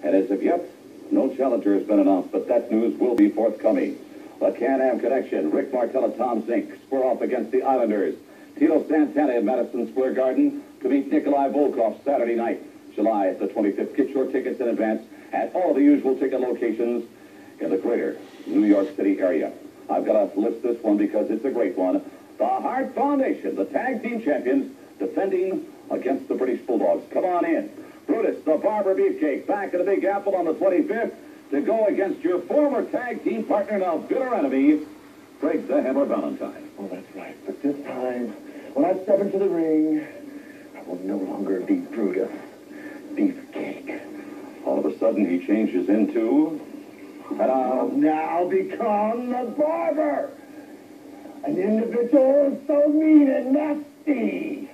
And as of yet, no challenger has been announced, but that news will be forthcoming. The Can-Am Connection, Rick Martel and Tom Zink square off against the Islanders. Tito Santana in Madison Square Garden to meet Nikolai Volkov Saturday night, July the 25th. Get your tickets in advance at all the usual ticket locations in the greater New York City area. I've got to list this one because it's a great one. The Hart Foundation, the tag team champions, defending against the British Bulldogs. Come on in. Brutus, the Barber Beefcake, back in the Big Apple on the 25th to go against your former tag team partner, now bitter enemy, Craig the Hammer Valentine. Oh, that's right. But this time, when I step into the ring, I will no longer be Brutus, Beefcake. All of a sudden, he changes into... I'll now become the Barber, an individual so mean and nasty,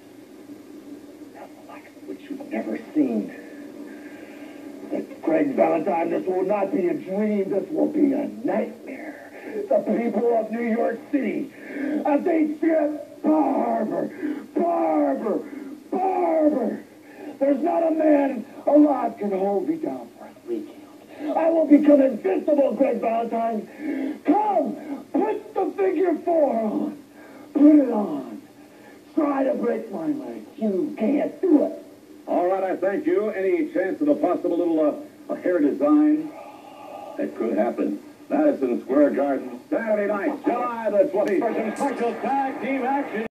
the likes of which you've never seen. But Craig Valentine, this will not be a dream, this will be a nightmare. The people of New York City, as they chant, Barber, Barber, Barber. There's not a man alive can hold me down for a 3 count. I will become invincible, Craig Valentine. Come, put the figure 4 on. Put it on. Try to break my legs. You can't do it. All right, I thank you. Any chance of a possible little hair design? That could happen. Madison Square Garden, Saturday night, July the 21st. Special tag team action.